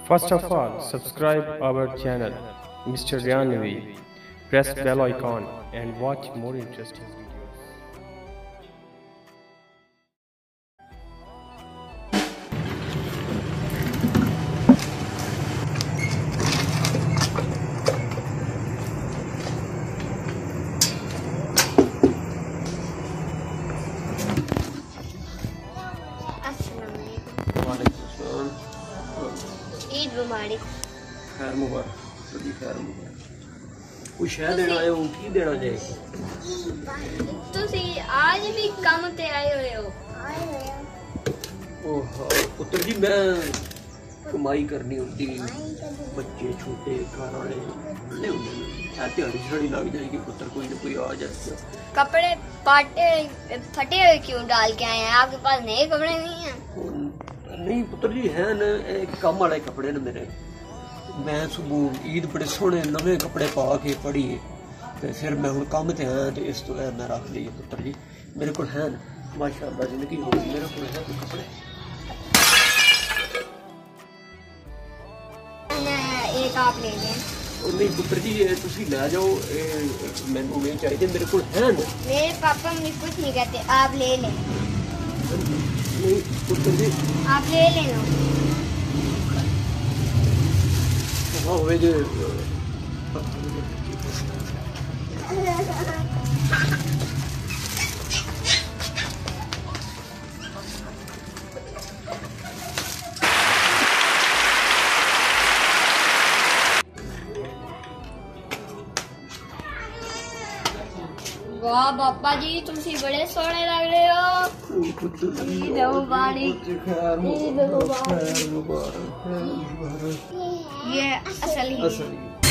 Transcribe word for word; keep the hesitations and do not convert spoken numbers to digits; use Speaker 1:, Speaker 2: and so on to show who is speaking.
Speaker 1: First of all, subscribe our channel, Mister Ryanvi. Press bell icon and watch more interesting videos.
Speaker 2: Eid मुबारक।
Speaker 3: खैर मुबारक, बड़ी खैर मुबारक। कुछ है देना है, वो की देना चाहिए।
Speaker 2: तुसी आज भी काम ते आए हुए हो?
Speaker 3: ओह पुत्र जी, मैं कमाई करनी होती, बच्चे छोटे घर वाले ले दिहाड़ी छड़ी लग जाएगी पुत्र, कोई ना कोई आ जाए।
Speaker 2: कपड़े पाटे फटे हुए क्यों डाल के आए हैं? आपके पास नए कपड़े नहीं हैं?
Speaker 3: नहीं पुत्र जी, है ना कम वाले कपड़े ने मेरे। मैं सुबह ईद बड़े सोहने नवे कपड़े पा के पढ़ी ते फिर मैं हुण काम ते आया ते इस तो मैं रख लिए पुत्र जी। मेरे को है माशाअल्लाह जिंदगी हो गई, मेरे को है कपड़े।
Speaker 2: एक आप ले लें।
Speaker 3: नहीं पुत्र जी, ये तुसी ले जाओ, मैनू नहीं चाहिए, मेरे को है ना।
Speaker 2: मेरे पापा मुझे कुछ नहीं कहते, आप ले लें।
Speaker 3: नहीं पुत्र जी,
Speaker 2: आप ले लेना।
Speaker 3: हाँ हुए जो
Speaker 2: वाह पापा जी, तुसी बड़े सोहने लग रहे हो। ईद मुबारक। ईद मुबारक। ये असल ही।